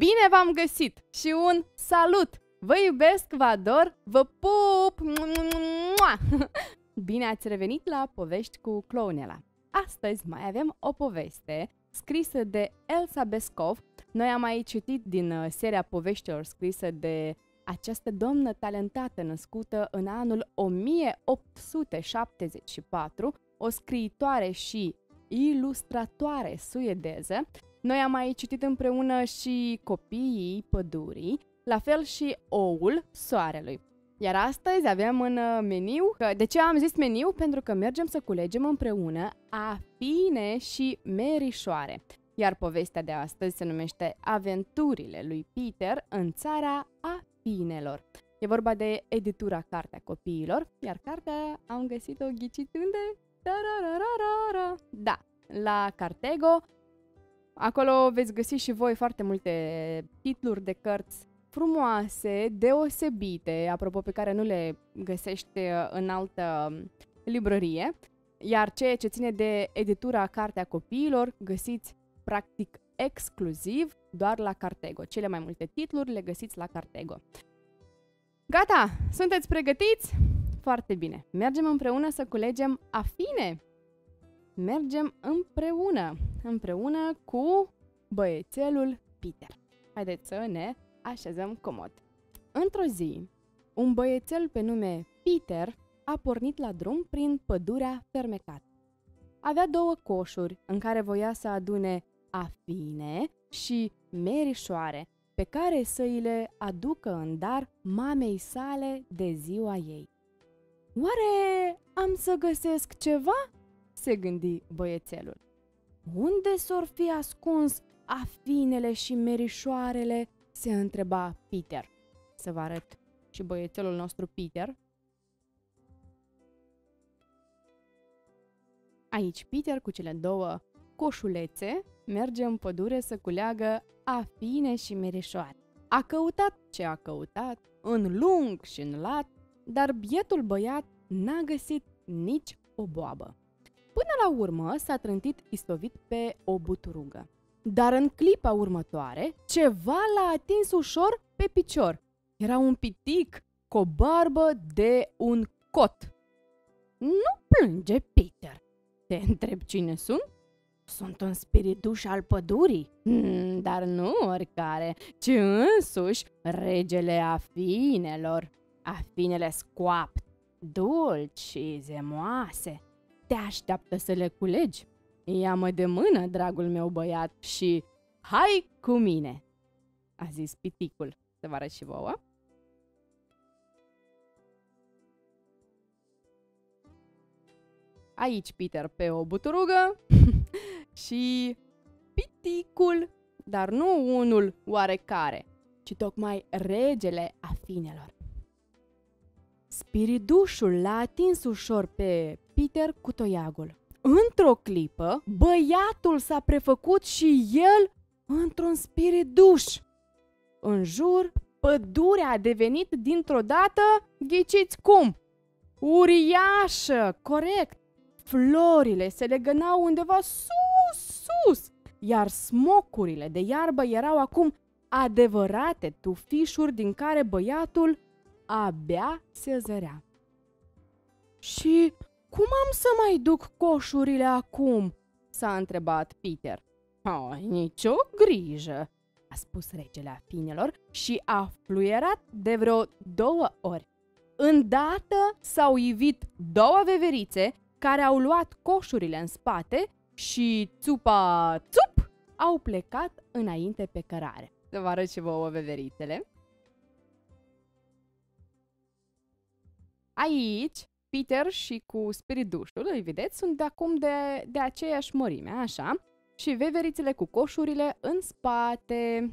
Bine v-am găsit și un salut! Vă iubesc, vă ador, vă pup! Bine ați revenit la Povești cu Clownela. Astăzi mai avem o poveste scrisă de Elsa Bescov. Noi am mai citit din seria poveștilor scrisă de această doamnă talentată născută în anul 1874, o scriitoare și ilustratoare suedeză. Noi am mai citit împreună și Copiii Pădurii, la fel și Oul Soarelui. Iar astăzi avem în meniu, de ce am zis meniu? Pentru că mergem să culegem împreună afine și merișoare. Iar povestea de astăzi se numește Aventurile lui Peter în țara afinelor. E vorba de editura Cartea Copiilor, iar cartea am găsit-o, ghiciți unde? Da, la Cartego. Acolo veți găsi și voi foarte multe titluri de cărți frumoase, deosebite, apropo, pe care nu le găsești în altă librărie. Iar ceea ce ține de editura Cartea Copiilor găsiți practic exclusiv doar la Cartego. Cele mai multe titluri le găsiți la Cartego. Gata? Sunteți pregătiți? Foarte bine. Mergem împreună să culegem afine. Mergem împreună cu băiețelul Peter. Haideți să ne așezăm comod. Într-o zi, un băiețel pe nume Peter a pornit la drum prin pădurea fermecată. Avea două coșuri în care voia să adune afine și merișoare, pe care să îi le aducă în dar mamei sale de ziua ei. Oare am să găsesc ceva? Se gândi băiețelul. Unde s-or fi ascuns afinele și merișoarele? Se întreba Peter. Să vă arăt și băiețelul nostru Peter. Aici Peter cu cele două coșulețe merge în pădure să culeagă afine și merișoare. A căutat ce a căutat, în lung și în lat, dar bietul băiat n-a găsit nici o boabă. Până la urmă s-a trântit istovit pe o buturugă. Dar în clipa următoare, ceva l-a atins ușor pe picior. Era un pitic cu o barbă de un cot. Nu plânge, Peter. Te întreb cine sunt? Sunt un spirituș al pădurii, dar nu oricare, ci însuși regele afinelor. Afinele scoapt, dulci și zemoase. Te așteaptă să le culegi. Ia-mă de mână, dragul meu băiat, și hai cu mine, a zis piticul. Să vă arăt și vouă. Aici Peter pe o buturugă și piticul, dar nu unul oarecare, ci tocmai regele afinelor. Spiridușul l-a atins ușor pe Peter cu toiagul. Într-o clipă, băiatul s-a prefăcut și el într-un spiriduș. În jur, pădurea a devenit dintr-o dată, ghiciți cum, uriașă, corect. Florile se legănau undeva sus, iar smocurile de iarbă erau acum adevărate tufișuri din care băiatul abia se zărea. Și cum am să mai duc coșurile acum? S-a întrebat Peter. Nicio grijă, a spus regele afinelor și a fluierat de vreo 2 ori. Îndată s-au ivit 2 veverițe care au luat coșurile în spate și țupa-țup au plecat înainte pe cărare. Să vă arăt și vouă veverițele. Aici Peter și cu spiridușul, îi vedeți, sunt de acum de aceeași mărime, așa, și veverițele cu coșurile în spate.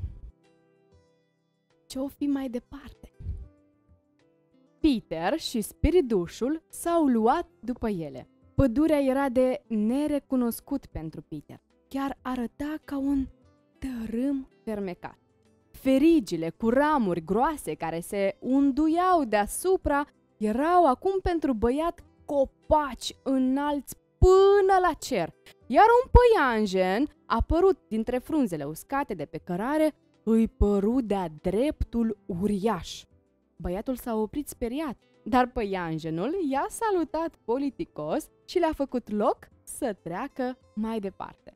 Ce-o fi mai departe? Peter și spiridușul s-au luat după ele. Pădurea era de nerecunoscut pentru Peter. Chiar arăta ca un tărâm fermecat. Ferigile cu ramuri groase care se unduiau deasupra erau acum pentru băiat copaci înalți până la cer, iar un păianjen apărut dintre frunzele uscate de pe cărare îi păru de-a dreptul uriaș. Băiatul s-a oprit speriat, dar păianjenul i-a salutat politicos și le-a făcut loc să treacă mai departe.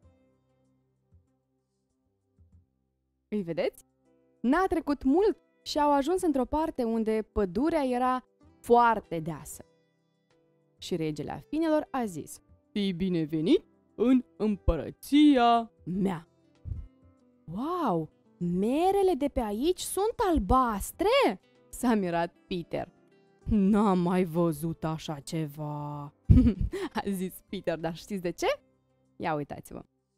Îi vedeți? N-a trecut mult și au ajuns într-o parte unde pădurea era foarte deasă. Și regele afinelor a zis: "Fii binevenit în împărăția mea." Wow! Merele de pe aici sunt albastre? S-a mirat Peter. N-am mai văzut așa ceva, a zis Peter, dar știți de ce? Ia uitați-vă.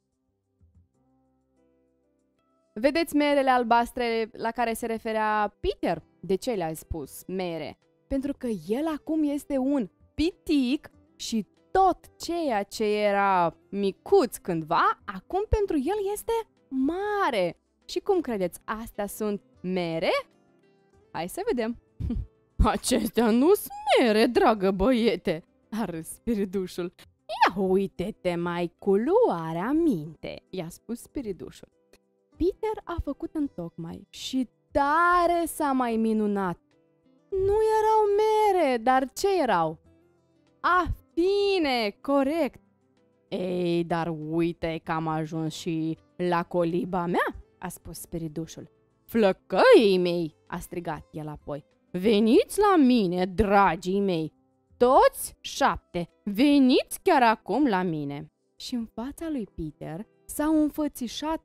Vedeți merele albastre la care se referea Peter? De ce le-a spus mere? Pentru că el acum este un pitic și tot ceea ce era micuț cândva, acum pentru el este mare. Și cum credeți, astea sunt mere? Hai să vedem. Acestea nu sunt mere, dragă băiete, a râs spiridușul. Ia uite-te mai cu luarea minte, i-a spus spiridușul. Peter a făcut întocmai și tare s-a mai minunat. Nu erau mere, dar ce erau? Afine, corect. Ei, dar uite că am ajuns și la coliba mea, a spus spiridușul. Flăcăii mei, a strigat el apoi. Veniți la mine, dragii mei, toți 7, veniți chiar acum la mine. Și în fața lui Peter s-au înfățișat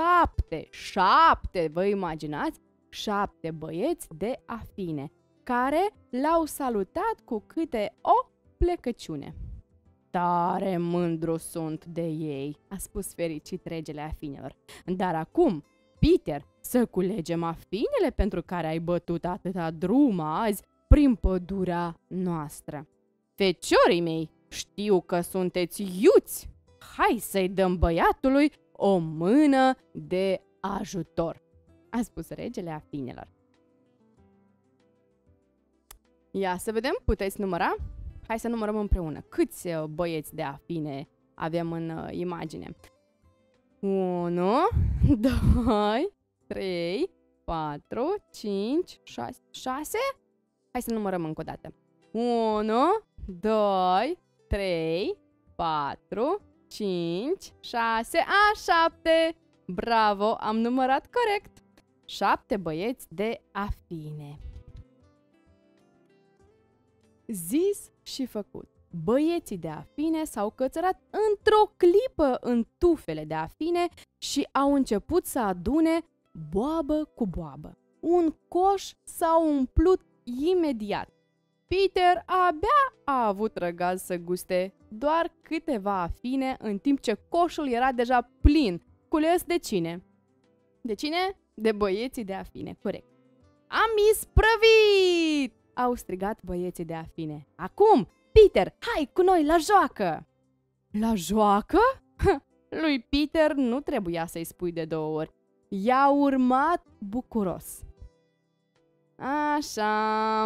7, vă imaginați? 7 băieți de afine, care l-au salutat cu câte o plecăciune. Tare mândru sunt de ei, a spus fericit regele afinelor. Dar acum, Peter, să culegem afinele pentru care ai bătut atâta drum azi prin pădurea noastră. Feciorii mei, știu că sunteți iuți. Hai să-i dăm băiatului o mână de ajutor, a spus regele afinelor. Ia să vedem, puteți număra? Hai să numărăm împreună. Câți băieți de afine avem în imagine? 1, 2, 3, 4, 5, 6. Hai să numărăm încă o dată. 1, 2, 3, 4, 5, 6, 7. Bravo, am numărat corect. 7 băieți de afine. Zis și făcut. Băieții de afine s-au cățărat într-o clipă în tufele de afine și au început să adune boabă cu boabă. Un coș s-a umplut imediat. Peter abia a avut răgaz să guste doar câteva afine, în timp ce coșul era deja plin, cules de cine? De cine? De băieții de afine, corect. Am isprăvit! Au strigat băieții de afine. Acum, Peter, hai cu noi la joacă! La joacă? Lui Peter nu trebuia să-i spui de 2 ori. I-a urmat bucuros. Așa.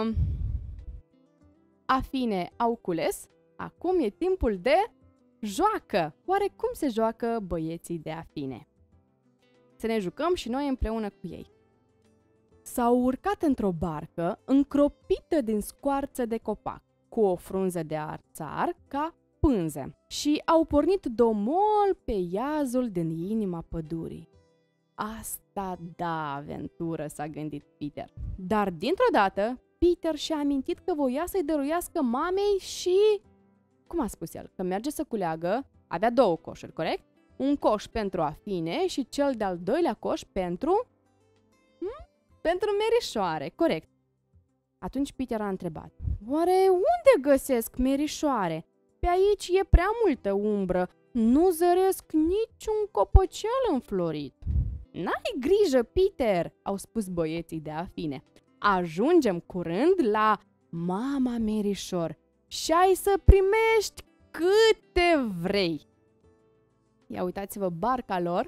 Afine au cules. Acum e timpul de joacă. Oare cum se joacă băieții de afine? Să ne jucăm și noi împreună cu ei. S-au urcat într-o barcă încropită din scoarță de copac, cu o frunză de arțar ca pânze, și au pornit domol pe iazul din inima pădurii. Asta da aventură, s-a gândit Peter. Dar dintr-o dată, Peter și-a amintit că voia să-i dăruiască mamei și... Cum a spus el? Că merge să culeagă, avea 2 coșuri, corect? Un coș pentru afine și cel de-al doilea coș pentru... Pentru merișoare, corect. Atunci Peter a întrebat. Oare unde găsesc merișoare? Pe aici e prea multă umbră. Nu zăresc niciun copăcel înflorit. N-ai grijă, Peter, au spus băieții de afine. Ajungem curând la mama merișor și ai să primești câte vrei. Ia uitați-vă barca lor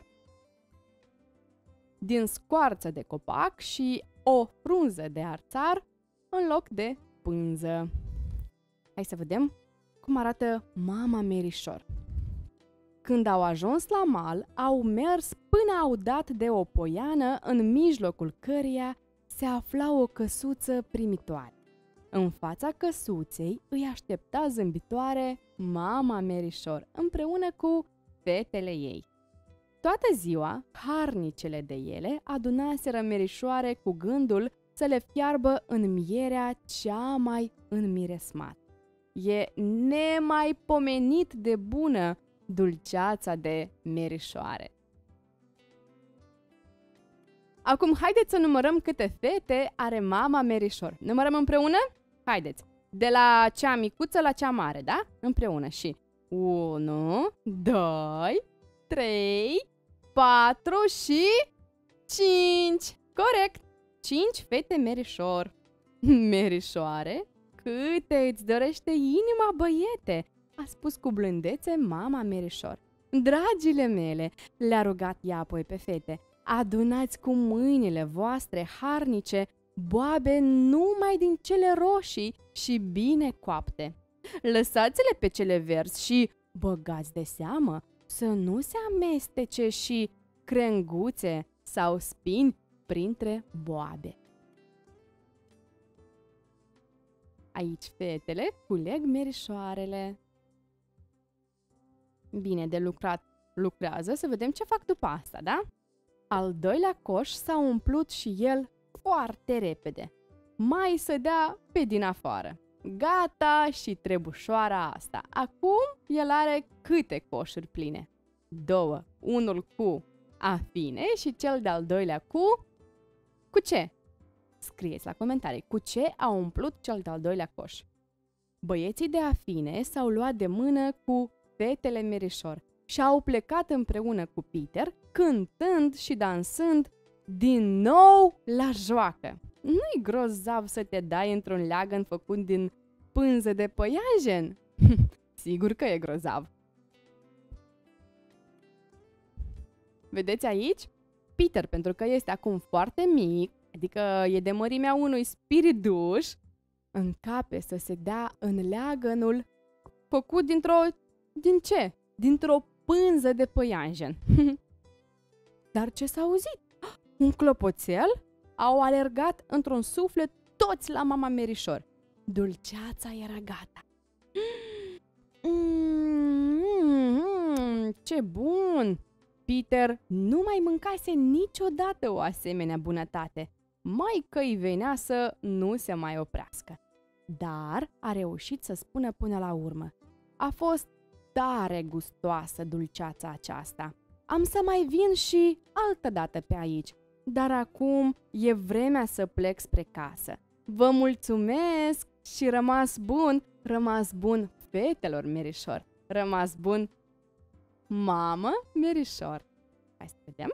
din scoarță de copac și o frunză de arțar în loc de pânză. Hai să vedem cum arată mama merișor. Când au ajuns la mal, au mers până au dat de o poiană în mijlocul căreia se afla o căsuță primitoare. În fața căsuței îi aștepta zâmbitoare mama Merișor împreună cu fetele ei. Toată ziua, harnicele de ele adunaseră merișoare cu gândul să le fiarbă în mierea cea mai înmiresmată. E nemaipomenit de bună dulceața de merișoare. Acum haideți să numărăm câte fete are mama Merișor. Numărăm împreună? Haideți! De la cea micuță la cea mare, da? Împreună și 1, 2, 3, 4 și 5. Corect! 5 fete Merișor. Merișoare, câte îți dorește inima, băiete? A spus cu blândețe mama Merișor. Dragile mele, le-a rugat ea apoi pe fete, adunați cu mâinile voastre harnice boabe numai din cele roșii și bine coapte. Lăsați-le pe cele verzi și băgați de seamă să nu se amestece și crenguțe sau spini printre boabe. Aici fetele culeg merișoarele. Bine de lucrat lucrează, să vedem ce fac după asta, da? Al doilea coș s-a umplut și el foarte repede. Mai să dea pe din afară. Gata și trebușoara asta. Acum el are câte coșuri pline? 2. Unul cu afine și cel de-al doilea cu ce? Scrieți la comentarii cu ce a umplut cel de-al doilea coș. Băieții de afine s-au luat de mână cu fetele Merișor și au plecat împreună cu Peter, cântând și dansând din nou la joacă. Nu-i grozav să te dai într-un leagăn făcut din pânză de păianjen? Sigur că e grozav. Vedeți aici? Peter, pentru că este acum foarte mic, adică e de mărimea unui spiriduș, încape să se dea în leagănul făcut din ce? Dintr-o pânză de păianjen. Dar ce s-a auzit? Un clopoțel? Au alergat într-un suflet toți la mama Merișor. Dulceața era gata. Ce bun! Peter nu mai mâncase niciodată o asemenea bunătate. Maică îi venea să nu se mai oprească. Dar a reușit să spună până la urmă. A fost tare gustoasă dulceața aceasta. Am să mai vin și altădată pe aici, dar acum e vremea să plec spre casă. Vă mulțumesc și rămas bun fetelor Merișor, rămas bun mamă Merișor. Hai să vedem.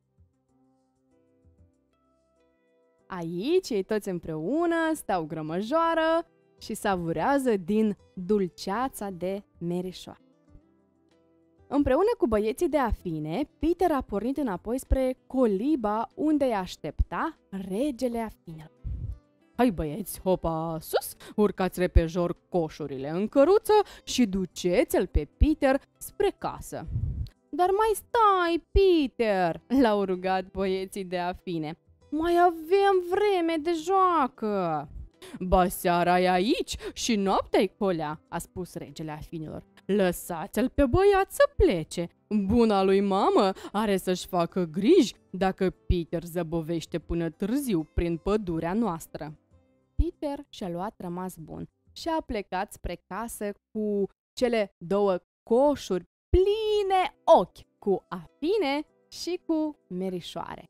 Aici ei toți împreună stau grămăjoară și savurează din dulceața de Merișor. Împreună cu băieții de afine, Peter a pornit înapoi spre coliba unde îi aștepta regele afinelor. Hai băieți, hopa, sus, urcați repejor coșurile în căruță și duceți-l pe Peter spre casă. Dar mai stai, Peter, l-au rugat băieții de afine. Mai avem vreme de joacă. Ba, seara e aici și noaptea-i colea, a spus regele afinelor. Lăsați-l pe băiat să plece. Buna lui mamă are să-și facă griji dacă Peter zăbovește până târziu prin pădurea noastră. Peter și-a luat rămas bun și a plecat spre casă cu cele 2 coșuri pline ochi cu afine și cu merișoare.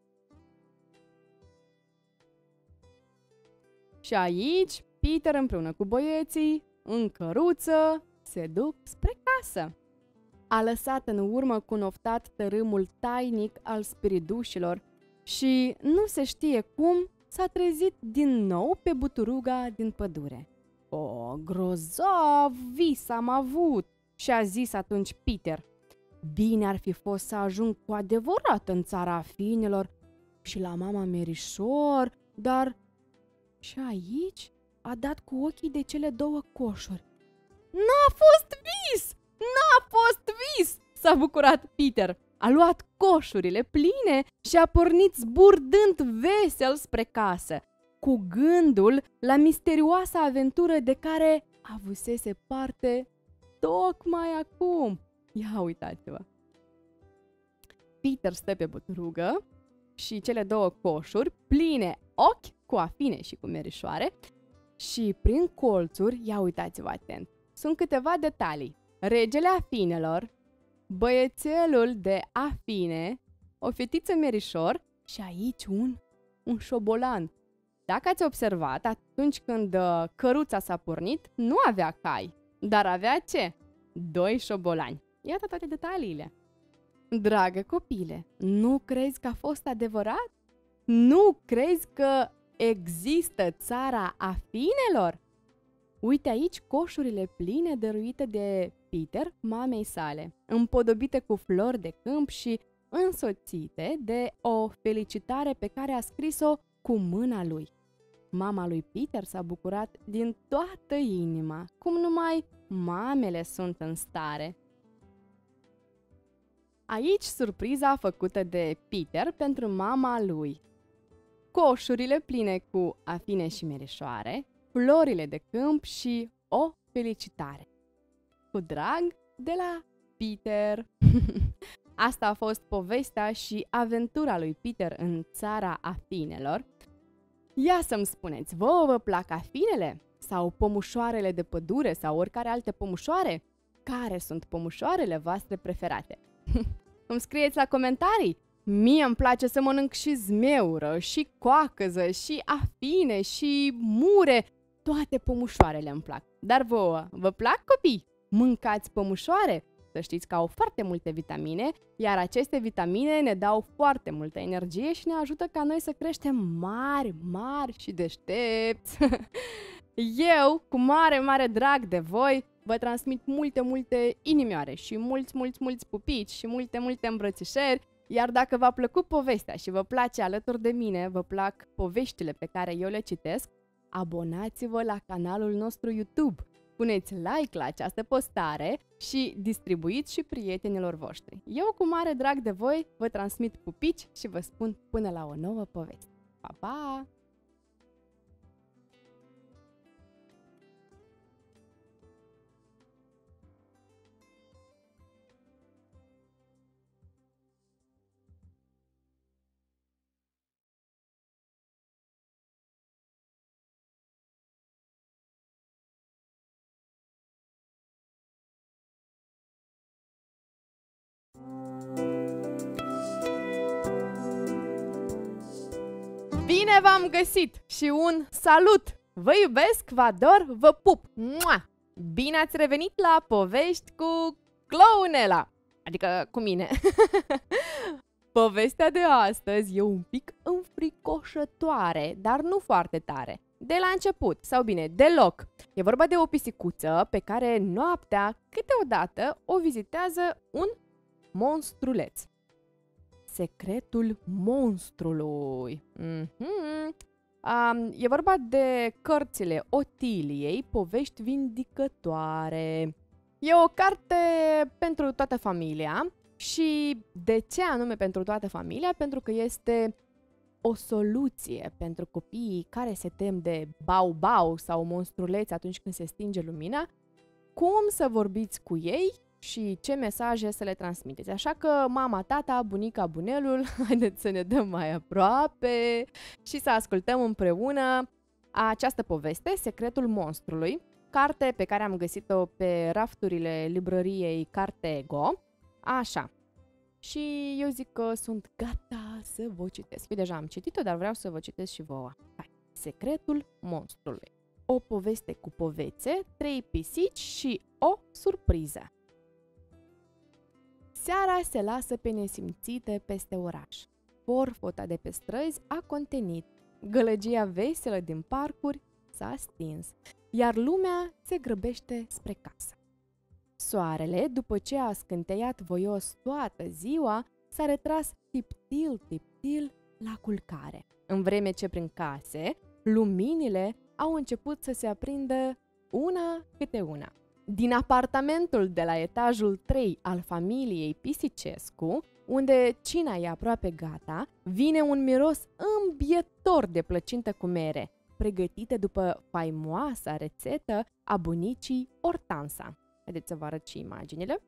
Și aici, Peter împreună cu băieții, în căruță, se duc spre casă. A lăsat în urmă cu noftat tărâmul tainic al spiridușilor și nu se știe cum s-a trezit din nou pe buturuga din pădure. O, grozav vis am avut, și-a zis atunci Peter. Bine ar fi fost să ajung cu adevărat în țara afinelor și la mama Merișor, dar și aici a dat cu ochii de cele 2 coșuri. N-a fost vis! N-a fost vis! S-a bucurat Peter. A luat coșurile pline și a pornit zburdând vesel spre casă, cu gândul la misterioasa aventură de care avusese parte tocmai acum. Ia uitați-vă! Peter stă pe bătrugă și cele două coșuri pline ochi cu afine și cu merișoare și prin colțuri, ia uitați-vă atent, sunt câteva detalii. Regele afinelor, băiețelul de afine, o fetiță merișor și aici un șobolan. Dacă ați observat, atunci când căruța s-a pornit, nu avea cai, dar avea ce? 2 șobolani. Iată toate detaliile. Dragă copile, nu crezi că a fost adevărat? Nu crezi că există țara afinelor? Uite aici coșurile pline dăruite de Peter mamei sale, împodobite cu flori de câmp și însoțite de o felicitare pe care a scris-o cu mâna lui. Mama lui Peter s-a bucurat din toată inima, cum numai mamele sunt în stare. Aici surpriza făcută de Peter pentru mama lui. Coșurile pline cu afine și merișoare, florile de câmp și o felicitare. Cu drag de la Peter. Asta a fost povestea și aventura lui Peter în țara afinelor. Ia să-mi spuneți, vouă vă plac afinele? Sau pomușoarele de pădure sau oricare alte pomușoare? Care sunt pomușoarele voastre preferate? Îmi scrieți la comentarii! Mie îmi place să mănânc și zmeură, și coacăză, și afine, și mure. Toate pomușoarele îmi plac. Dar vouă, vă plac, copii? Mâncați pomușoare? Să știți că au foarte multe vitamine, iar aceste vitamine ne dau foarte multă energie și ne ajută ca noi să creștem mari, mari și deștepți. Eu, cu mare, mare drag de voi, vă transmit multe, multe inimioare și mulți pupici și multe, multe îmbrățișări. Iar dacă v-a plăcut povestea și vă place alături de mine, vă plac poveștile pe care eu le citesc, abonați-vă la canalul nostru YouTube, puneți like la această postare și distribuiți și prietenilor voștri. Eu cu mare drag de voi vă transmit pupici și vă spun până la o nouă poveste. Pa, pa! Bine v-am găsit și un salut! Vă iubesc, vă ador, vă pup! Mua! Bine ați revenit la Povești cu Clownela! Adică cu mine. Povestea de astăzi e un pic înfricoșătoare, dar nu foarte tare. De la început, sau bine, deloc. E vorba de o pisicuță pe care noaptea, câteodată, o vizitează un monstruleț. Secretul monstrului. E vorba de cărțile Otiliei, povești vindicătoare. E o carte pentru toată familia și de ce anume pentru toată familia? Pentru că este o soluție pentru copiii care se tem de bau-bau sau monstruleți atunci când se stinge lumina, cum să vorbiți cu ei și ce mesaje să le transmiteți. Așa că mama, tata, bunica, bunelul, haideți să ne dăm mai aproape și să ascultăm împreună această poveste, Secretul monstrului, carte pe care am găsit-o pe rafturile librăriei Cartego. Așa. Și eu zic că sunt gata să vă citesc. Eu deja am citit-o, dar vreau să vă citesc și vouă. Hai. Secretul monstrului. O poveste cu povețe, 3 pisici și o surpriză. Seara se lasă pe nesimțite peste oraș. Forfota de pe străzi a contenit, gălăgia veselă din parcuri s-a stins, iar lumea se grăbește spre casă. Soarele, după ce a scânteiat voios toată ziua, s-a retras tiptil la culcare, în vreme ce prin case, luminile au început să se aprindă una câte una. Din apartamentul de la etajul 3 al familiei Pisicescu, unde cina e aproape gata, vine un miros îmbietor de plăcintă cu mere, pregătită după faimoasa rețetă a bunicii Hortansa. Haideți să vă arăt și imaginile.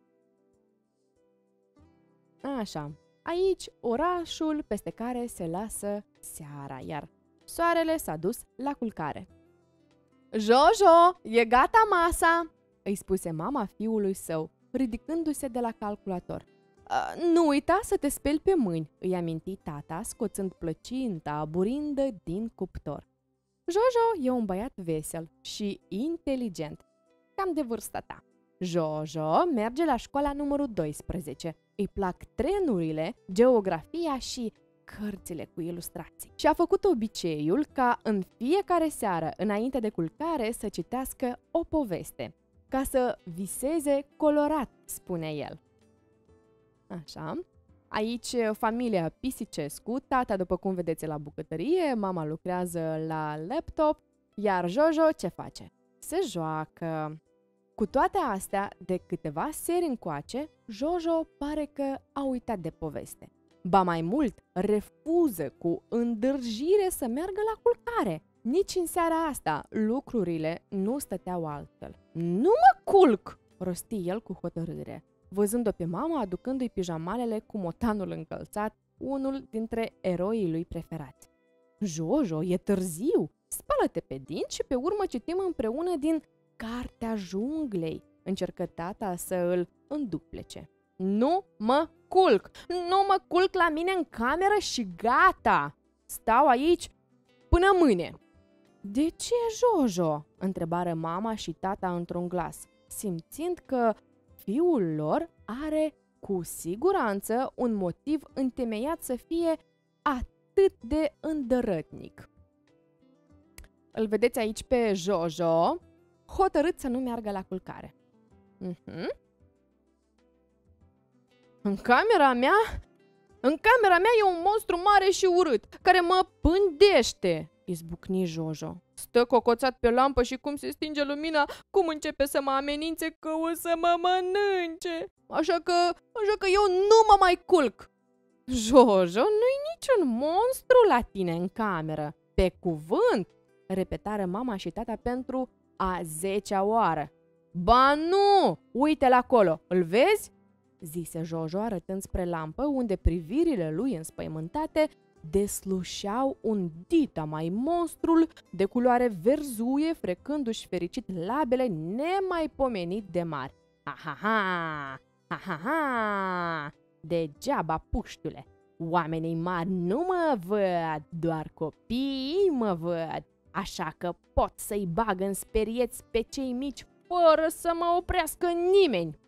Așa, aici orașul peste care se lasă seara, iar soarele s-a dus la culcare. Jojo, e gata masa, îi spuse mama fiului său, ridicându-se de la calculator. Nu uita să te speli pe mâini, îi aminti tata, scoțând plăcinta burindă din cuptor. Jojo e un băiat vesel și inteligent, cam de vârsta ta. Jojo merge la școala numărul 12. Îi plac trenurile, geografia și cărțile cu ilustrații. Și a făcut obiceiul ca în fiecare seară, înainte de culcare, să citească o poveste, ca să viseze colorat, spune el. Așa. Aici familia Pisicescu, tata după cum vedeți la bucătărie, mama lucrează la laptop, iar Jojo ce face? Se joacă. Cu toate astea, de câteva seri încoace, Jojo pare că a uitat de poveste. Ba mai mult, refuză cu îndârjire să meargă la culcare. Nici în seara asta lucrurile nu stăteau altfel. Nu mă culc, rosti el cu hotărâre, văzând-o pe mama aducându-i pijamalele cu motanul încălțat, unul dintre eroii lui preferați. Jojo, e târziu, spală-te pe dinți și pe urmă citim împreună din Cartea Junglei, încercă tata să îl înduplece. Nu mă culc! Nu mă culc la mine în cameră și gata! Stau aici până mâine! De ce, Jojo? Întrebară mama și tata într-un glas, simțind că fiul lor are cu siguranță un motiv întemeiat să fie atât de îndărătnic. Îl vedeți aici pe Jojo, hotărât să nu meargă la culcare. În camera mea e un monstru mare și urât, care mă pândește, izbucni Jojo. Stă cocoțat pe lampă și cum se stinge lumina, cum începe să mă amenințe că o să mă mănânce. Așa că eu nu mă mai culc. Jojo, nu-i niciun monstru la tine în cameră. Pe cuvânt, repetară mama și tata pentru a 10-a oară. Ba nu! Uite-l acolo, îl vezi? Zise Jojo arătând spre lampă, unde privirile lui înspăimântate deslușeau un dita mai monstrul de culoare verzuie, frecându-și fericit labele nemaipomenit de mari. Ha-ha-ha! Ha-ha-ha! Degeaba, puștule! Oamenii mari nu mă văd, doar copiii mă văd, așa că pot să-i bag în sperieți pe cei mici fără să mă oprească nimeni.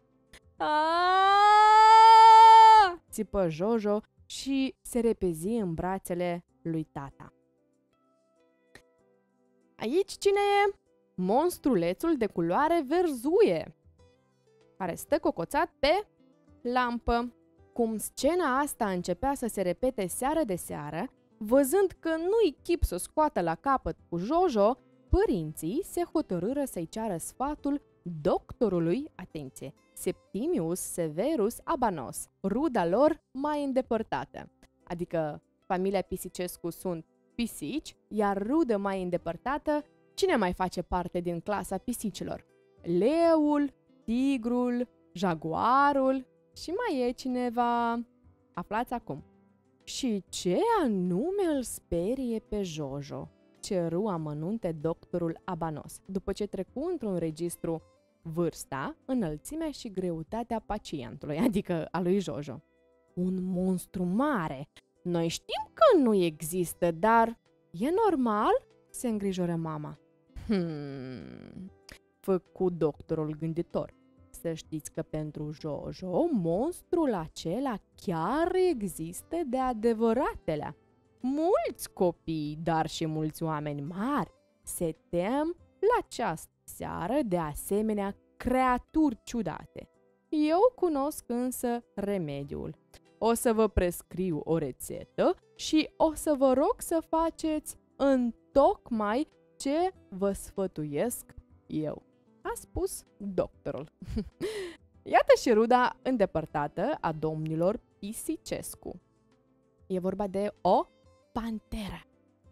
Aaaa! Țipă Jojo și se repezi în brațele lui tata. Aici cine e? Monstrulețul de culoare verzuie, care stă cocoțat pe lampă. Cum scena asta începea să se repete seară de seară, văzând că nu-i chip să scoată la capăt cu Jojo, părinții se hotărâră să-i ceară sfatul doctorului, atenție, Septimius Severus Abanos, ruda lor mai îndepărtată. Adică familia Pisicescu sunt pisici, iar rudă mai îndepărtată, cine mai face parte din clasa pisicilor? Leul, tigrul, jaguarul și mai e cineva. Aflați acum. Și ce anume îl sperie pe Jojo? Ceru amănunte doctorul Abanos, după ce trecu într-un registru vârsta, înălțimea și greutatea pacientului, adică a lui Jojo. Un monstru mare. Noi știm că nu există, dar e normal? Se îngrijoră mama. Făcu doctorul gânditor. Să știți că pentru Jojo, monstrul acela chiar există de adevăratele. Mulți copii, dar și mulți oameni mari se tem la această seară de asemenea creaturi ciudate. Eu cunosc însă remediul. O să vă prescriu o rețetă și o să vă rog să faceți întocmai ce vă sfătuiesc eu. a spus doctorul. Iată și ruda îndepărtată a domnilor Pisicescu. E vorba de o panteră.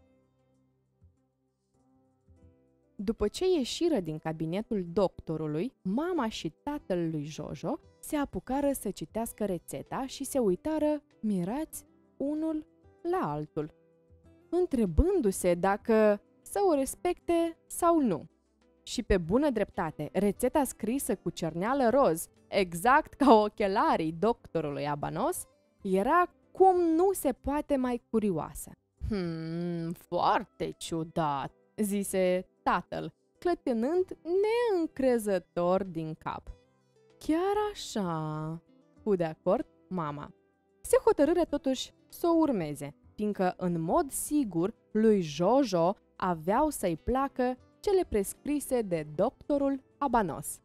După ce ieșiră din cabinetul doctorului, mama și tatăl lui Jojo se apucară să citească rețeta și se uitară mirați unul la altul, întrebându-se dacă să o respecte sau nu. Și pe bună dreptate, rețeta scrisă cu cerneală roz, exact ca ochelarii doctorului Abanos, era cum nu se poate mai curioasă. Foarte ciudat, zise tatăl, clătinând neîncrezător din cap. Chiar așa, fu de acord mama. Se hotărâre totuși să o urmeze, fiindcă în mod sigur lui Jojo aveau să-i placă cele prescrise de doctorul Abanos.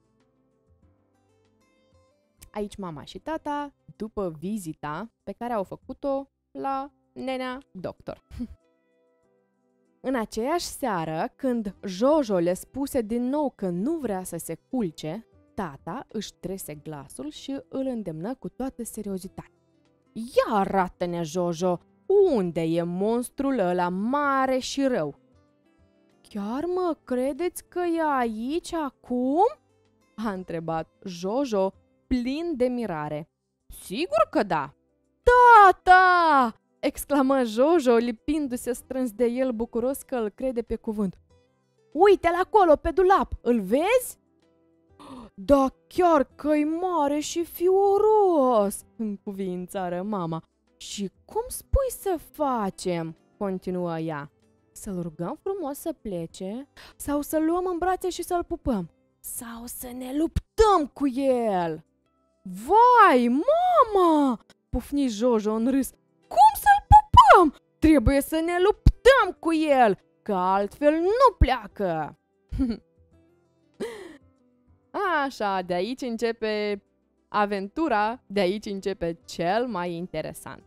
Aici mama și tata, după vizita pe care au făcut-o la nenea doctor. În aceeași seară, când Jojo le spuse din nou că nu vrea să se culce, tata își trese glasul și îl îndemnă cu toată seriozitatea. Ia arată-ne, Jojo, unde e monstrul ăla mare și rău? Chiar mă credeți că e aici acum? A întrebat Jojo, plin de mirare. Sigur că da! Tata! Exclamă Jojo, lipindu-se strâns de el, bucuros că îl crede pe cuvânt. Uite-l acolo, pe dulap, îl vezi? Da, chiar că-i mare și fioros, încuviințară mama. Și cum spui să facem? Continuă ea. Să-l rugăm frumos să plece sau să-l luăm în brațe și să-l pupăm? Sau să ne luptăm cu el? Vai, mama! Pufni Jojo în râs. Cum să-l pupăm? Trebuie să ne luptăm cu el, că altfel nu pleacă. Așa, de aici începe aventura, de aici începe cel mai interesant.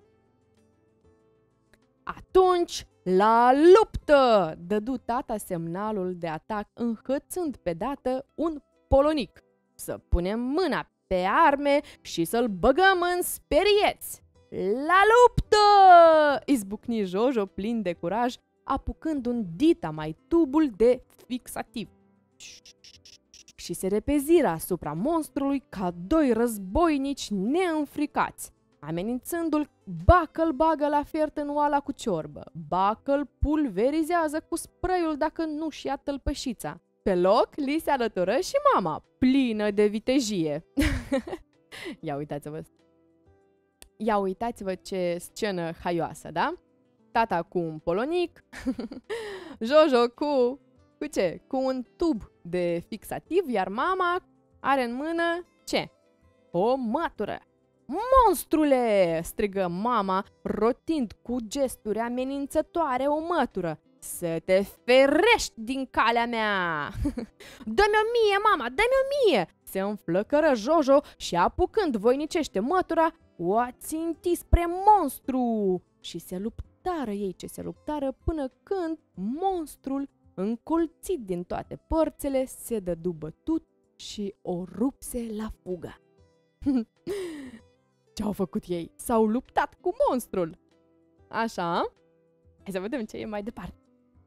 Atunci, la luptă! Dădu tata semnalul de atac, înhățând pe dată un polonic. Să punem mâna pe arme și să-l băgăm în sperieți. La luptă! Izbucni Jojo plin de curaj, apucând un dita mai tubul de fixativ. Și se repeziră asupra monstrului ca doi războinici neînfricați, amenințându-l, ba că-l bagă la fiert în oala cu ciorbă, ba că-l pulverizează cu sprăiul dacă nu-și ia tălpășița. Pe loc li se alătură și mama, plină de vitejie. Ia uitați-vă ce scenă haioasă, da? Tata cu un polonic, Jojo cu ce? Cu un tub de fixativ, iar mama are în mână ce? O mătură. Monstrule! Strigă mama, rotind cu gesturi amenințătoare o mătură. Să te ferești din calea mea! Dă-mi-o mie, mama, dă-mi-o mie! Se înflăcără Jojo și apucând voinicește mătura, o ținti spre monstru și se luptară ei ce se luptară până când monstrul, încolțit din toate părțile, se dădu bătut și o rupse la fugă. Ce-au făcut ei? S-au luptat cu monstrul. Așa? Hai să vedem ce e mai departe.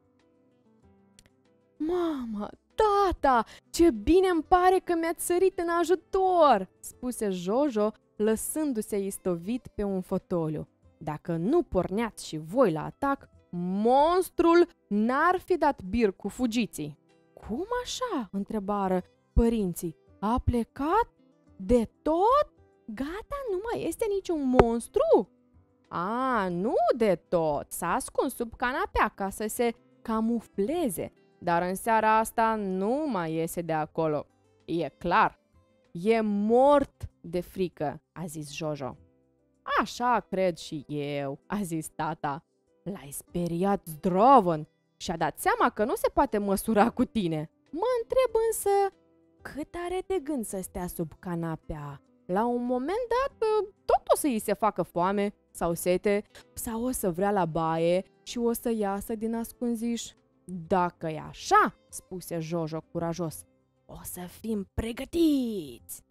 Mama, tata, ce bine îmi pare că mi-ați sărit în ajutor, spuse Jojo, lăsându-se istovit pe un fotoliu. Dacă nu porneați și voi la atac, monstrul n-ar fi dat bir cu fugiții. Cum așa? Întrebară părinții. A plecat? De tot? Gata, nu mai este niciun monstru? A, nu de tot. S-a ascuns sub canapea ca să se camufleze, dar în seara asta nu mai iese de acolo. E clar. E mort de frică, a zis Jojo. Așa cred și eu, a zis tata. L-ai speriat zdrovăn și-a dat seama că nu se poate măsura cu tine. Mă întreb însă, cât are de gând să stea sub canapea? La un moment dat, tot o să îi se facă foame sau sete, sau o să vrea la baie și o să iasă din ascunziș. Dacă e așa, spuse Jojo curajos, O să fim pregătiți!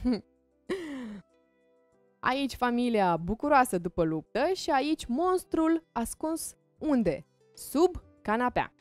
Aici familia bucuroasă după luptă și aici monstrul ascuns unde? Sub canapea.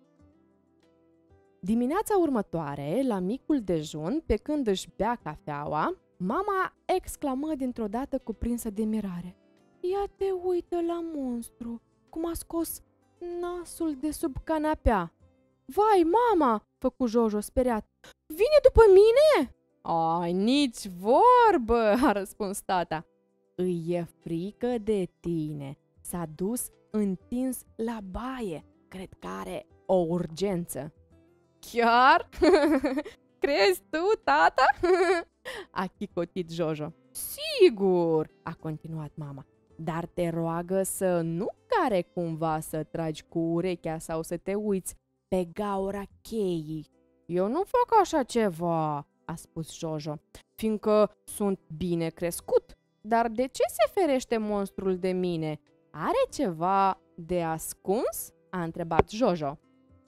Dimineața următoare, la micul dejun, pe când își bea cafeaua, mama exclamă dintr-o dată cuprinsă de mirare. Ia te uită la monstru, cum a scos nasul de sub canapea. Vai, mama, făcu Jojo speriat. Vine după mine? Ai, nici vorbă, a răspuns tata. Îi e frică de tine. S-a dus întins la baie. Cred că are o urgență. Chiar? Crezi tu, tata? A chicotit Jojo. Sigur, a continuat mama. Dar te roagă să nu care cumva să tragi cu urechea sau să te uiți pe gaura cheii. Eu nu fac așa ceva, a spus Jojo, fiindcă sunt bine crescut. Dar de ce se ferește monstrul de mine? Are ceva de ascuns? A întrebat Jojo.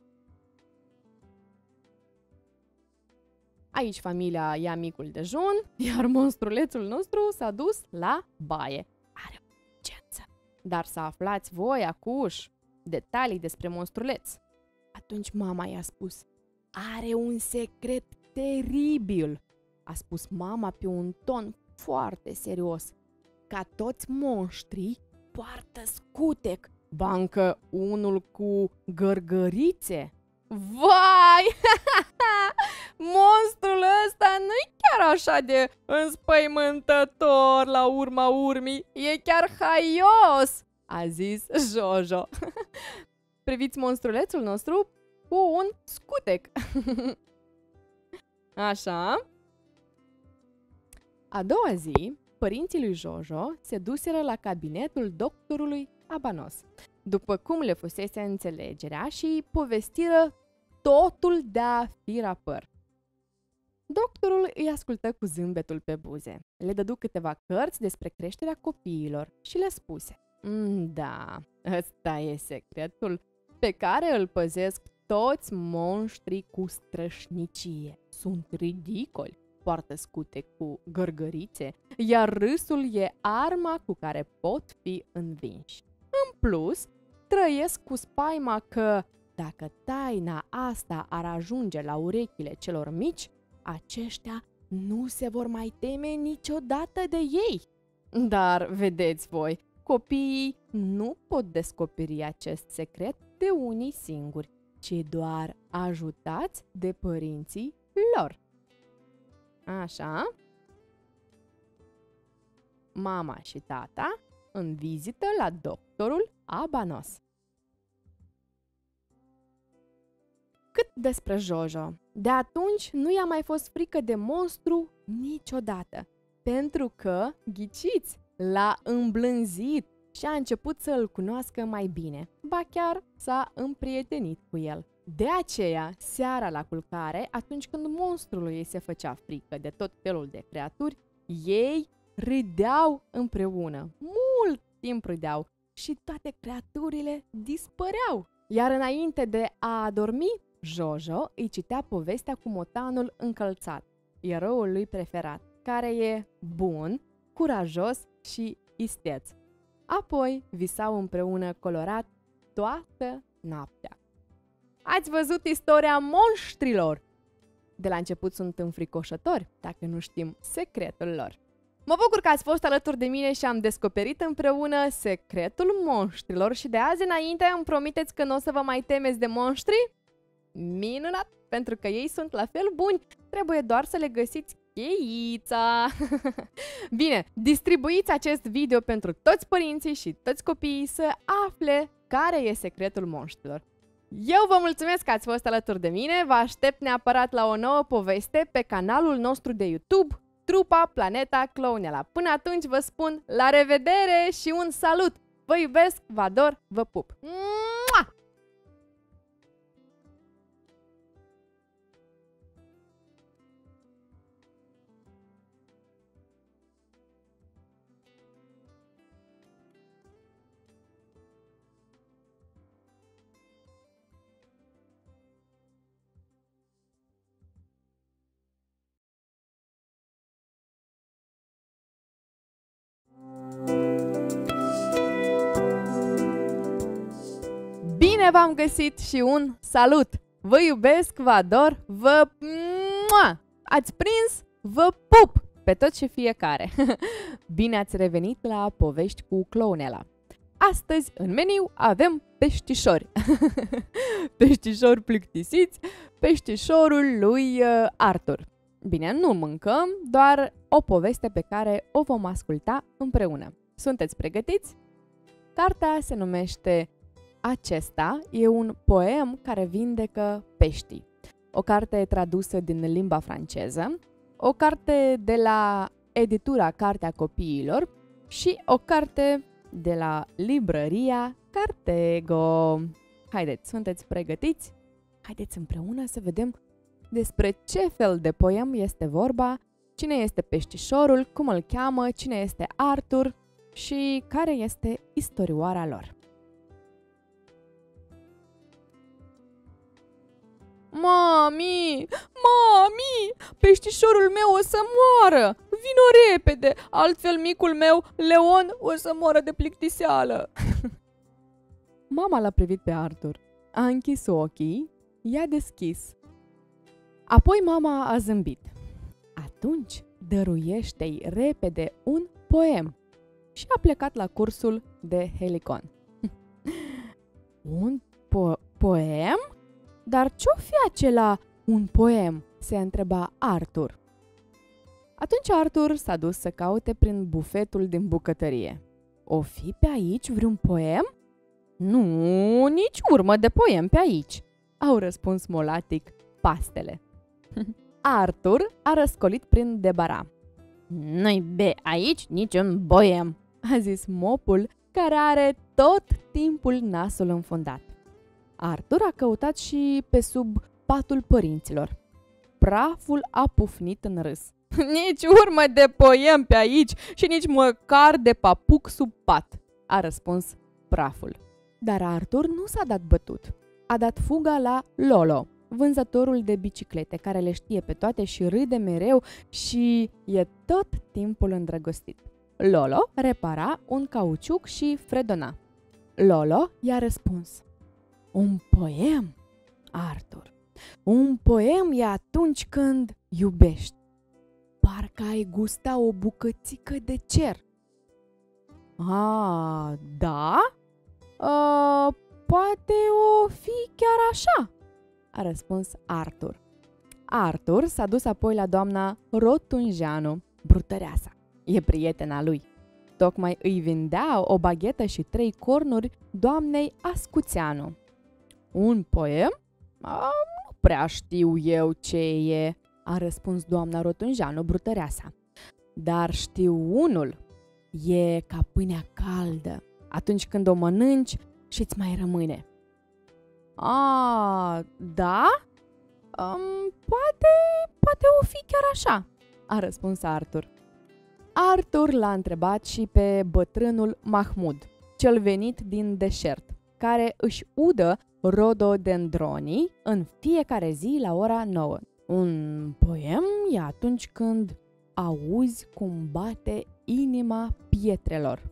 Aici familia ia micul dejun, iar monstrulețul nostru s-a dus la baie. Are o urgență. Dar să aflați voi acuși detalii despre monstruleț. Atunci mama i-a spus, are un secret teribil, a spus mama pe un ton foarte serios. Ca toți monștrii, poartă scutec, bancă unul cu gărgărițe. Vai! Monstrul ăsta nu-i chiar așa de înspăimântător la urma urmii, e chiar haios, a zis Jojo. Priviți monstrulețul nostru cu un scutec. Așa. A doua zi, părinții lui Jojo se duseră la cabinetul doctorului Abanos, după cum le fusese înțelegerea, și povestiră totul de-a fi rapăr. Doctorul îi ascultă cu zâmbetul pe buze, le dădu câteva cărți despre creșterea copiilor și le spuse: Da, ăsta e secretul pe care îl păzesc toți monștrii cu strășnicie. Sunt ridicoli, poartă scute cu gărgărițe, iar râsul e arma cu care pot fi învinși. În plus, trăiesc cu spaima că, dacă taina asta ar ajunge la urechile celor mici, aceștia nu se vor mai teme niciodată de ei. Dar, vedeți voi, copiii nu pot descoperi acest secret de unii singuri, ci doar ajutați de părinții lor. Așa? Mama și tata în vizită la doctorul Abanos. Cât despre Jojo, de atunci nu i-a mai fost frică de monstru niciodată, pentru că, ghiciți, l-a îmblânzit și a început să îl cunoască mai bine, ba chiar s-a împrietenit cu el. De aceea, seara la culcare, atunci când monstrului ei se făcea frică de tot felul de creaturi, ei râdeau împreună, mult timp râdeau și toate creaturile dispăreau. Iar înainte de a adormi, Jojo îi citea povestea cu motanul încălțat, eroul lui preferat, care e bun, curajos și isteț. Apoi visau împreună colorat toată noaptea. Ați văzut istoria monștrilor? De la început sunt înfricoșători, dacă nu știm secretul lor. Mă bucur că ați fost alături de mine și am descoperit împreună secretul monștrilor și de azi înainte îmi promiteți că nu o să vă mai temeți de monștri? Minunat, pentru că ei sunt la fel buni, trebuie doar să le găsiți cheița. Bine, distribuiți acest video pentru toți părinții și toți copiii să afle care e secretul monștrilor. Eu vă mulțumesc că ați fost alături de mine, vă aștept neapărat la o nouă poveste pe canalul nostru de YouTube, Trupa Planeta Clownela. Până atunci vă spun la revedere și un salut! Vă iubesc, vă ador, vă pup! Bine v-am găsit și un salut! Vă iubesc, vă ador, vă... Mua! Ați prins? Vă pup! Pe tot și fiecare! Bine ați revenit la Povești cu Clownela! Astăzi, în meniu, avem peștișori. Peștișori plictisiți, peștișorul lui Arthur. Bine, nu mâncăm, doar o poveste pe care o vom asculta împreună. Sunteți pregătiți? Cartea se numește Acesta e un poem care vindecă peștii. O carte tradusă din limba franceză, o carte de la editura Cartea Copiilor și o carte de la librăria Cartego. Haideți, sunteți pregătiți? Haideți împreună să vedem despre ce fel de poem este vorba, cine este peștișorul, cum îl cheamă, cine este Arthur și care este istorioara lor. Mami! Mami! Peștișorul meu o să moară! Vino repede, altfel micul meu, Leon, o să moară de plictiseală! Mama l-a privit pe Arthur, a închis ochii, i-a deschis. Apoi mama a zâmbit. Atunci dăruiește-i repede un poem și a plecat la cursul de helicon. Un poem? Dar ce-o fi acela un poem? Se întreba Arthur. Atunci Arthur s-a dus să caute prin bufetul din bucătărie. O fi pe aici vreun poem? Nu, nici urmă de poem pe aici, au răspuns molatic pastele. Arthur a răscolit prin debara. Nu-i be aici niciun poem, a zis mopul care are tot timpul nasul înfundat. Arthur a căutat și pe sub patul părinților. Praful a pufnit în râs. Nici urmă de poem pe aici și nici măcar de papuc sub pat, a răspuns praful. Dar Arthur nu s-a dat bătut. A dat fuga la Lolo, vânzătorul de biciclete, care le știe pe toate și râde mereu și e tot timpul îndrăgostit. Lolo repara un cauciuc și fredona. Lolo i-a răspuns. Un poem, Arthur. Un poem e atunci când iubești. Parcă ai gusta o bucățică de cer. A, da? Poate o fi chiar așa, a răspuns Arthur. Arthur s-a dus apoi la doamna Rotunjeanu, brutăreasa. E prietena lui. Tocmai îi vindea o baghetă și 3 cornuri doamnei Ascuțeanu. Un poem? Nu prea știu eu ce e, a răspuns doamna Rotunjeanu, brutăreasa. Dar știu unul. E ca pâinea caldă. Atunci când o mănânci și-ți mai rămâne. A, da? Poate o fi chiar așa, a răspuns Arthur. Arthur l-a întrebat și pe bătrânul Mahmud, cel venit din deșert, care își udă rododendronii în fiecare zi la ora 9. Un poem e atunci când auzi cum bate inima pietrelor.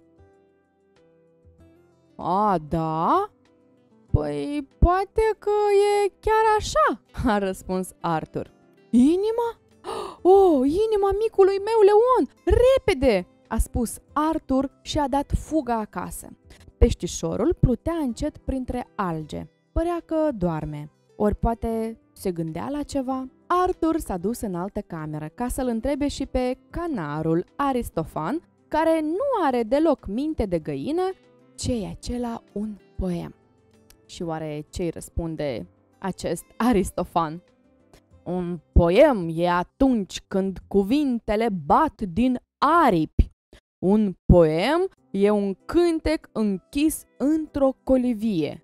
A, da? Păi poate că e chiar așa, a răspuns Arthur. Inima? Oh, inima micului meu Leon! Repede! A spus Arthur și a dat fuga acasă. Peștișorul plutea încet printre alge. Părea că doarme. Ori poate se gândea la ceva. Arthur s-a dus în altă cameră ca să-l întrebe și pe canarul Aristofan, care nu are deloc minte de găină, ce e acela un poem. Și oare ce-i răspunde acest Aristofan? Un poem e atunci când cuvintele bat din aripi. Un poem e un cântec închis într-o colivie.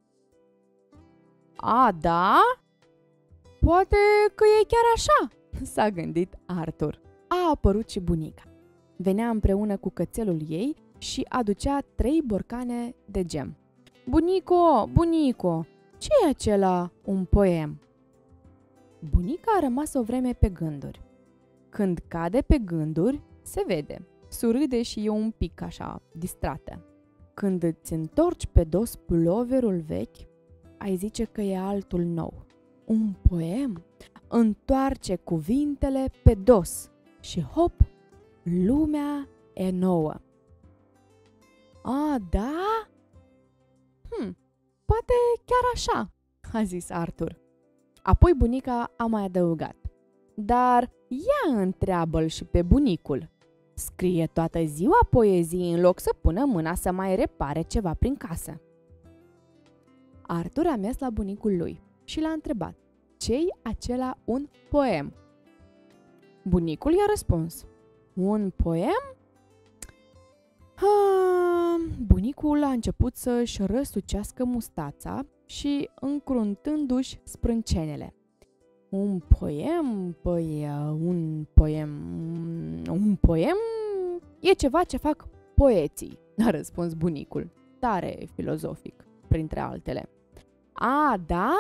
A, da? Poate că e chiar așa, s-a gândit Arthur. A apărut și bunica. Venea împreună cu cățelul ei și aducea 3 borcane de gem. Bunico, bunico, ce e acela un poem? Bunica a rămas o vreme pe gânduri. Când cade pe gânduri, se vede. Surâde și e un pic așa, distrată. Când îți întorci pe dos puloverul vechi, ai zice că e altul nou. Un poem întoarce cuvintele pe dos și hop, lumea e nouă. A, da? Poate chiar așa, a zis Arthur. Apoi bunica a mai adăugat. Dar ia întreabă-l și pe bunicul. Scrie toată ziua poezii în loc să pună mâna să mai repare ceva prin casă. Arthur a mers la bunicul lui și l-a întrebat: ce-i acela un poem? Bunicul i-a răspuns: un poem? Bunicul a început să-și răsucească mustața și încruntându-și sprâncenele. Un poem? Păi, un poem e ceva ce fac poeții, a răspuns bunicul, tare filozofic, printre altele. A, da?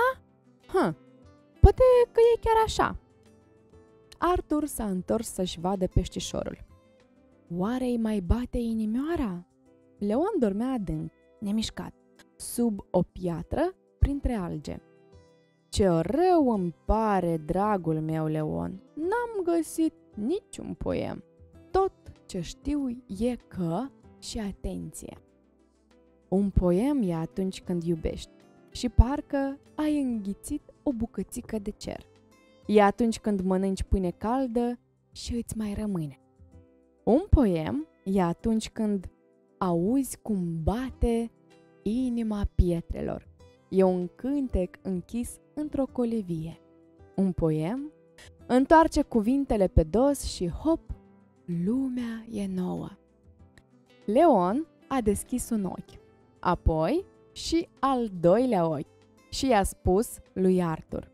Poate că e chiar așa. Arthur s-a întors să-și vadă peștișorul. Oare-i mai bate inimioara? Leon dormea adânc, nemișcat, sub o piatră printre alge. Ce rău îmi pare, dragul meu Leon, n-am găsit niciun poem. Tot ce știu e că, și atenție, un poem e atunci când iubești și parcă ai înghițit o bucățică de cer. E atunci când mănânci pâine caldă și îți mai rămâne. Un poem e atunci când auzi cum bate inima pietrelor. E un cântec închis într-o colivie. Un poem întoarce cuvintele pe dos și hop, lumea e nouă. Leon a deschis un ochi, apoi și al doilea ochi și i-a spus lui Arthur: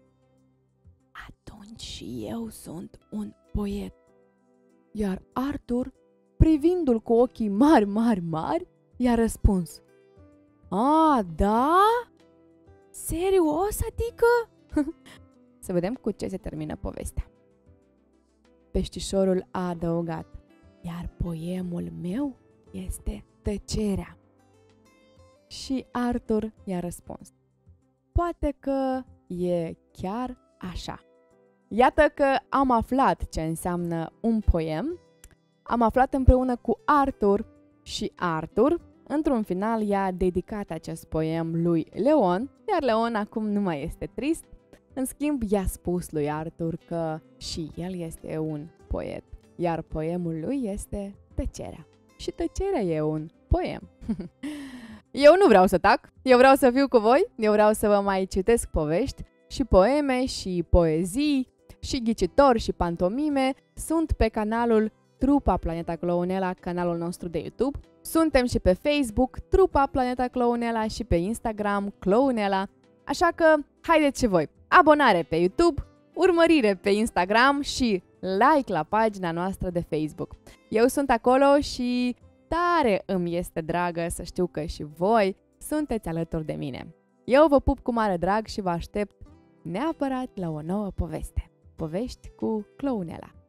atunci și eu sunt un poet. Iar Arthur, privindu-l cu ochii mari, i-a răspuns: a, da? Serios, adică? Să vedem cu ce se termină povestea. Peștișorul a adăugat: iar poemul meu este tăcerea. Și Arthur i-a răspuns: poate că e chiar așa. Iată că am aflat ce înseamnă un poem, am aflat împreună cu Arthur și Arthur, într-un final, i-a dedicat acest poem lui Leon, iar Leon acum nu mai este trist. În schimb, i-a spus lui Arthur că și el este un poet, iar poemul lui este tăcerea. Și tăcerea e un poem. Eu nu vreau să tac, eu vreau să fiu cu voi, eu vreau să vă mai citesc povești și poeme și poezii și ghicitori și pantomime. Sunt pe canalul Trupa Planeta Clownela, canalul nostru de YouTube. Suntem și pe Facebook, Trupa Planeta Clownela, și pe Instagram, Clownela. Așa că, haideți și voi, abonare pe YouTube, urmărire pe Instagram și like la pagina noastră de Facebook. Eu sunt acolo și tare îmi este dragă să știu că și voi sunteți alături de mine. Eu vă pup cu mare drag și vă aștept neapărat la o nouă poveste. Povești cu Clownela.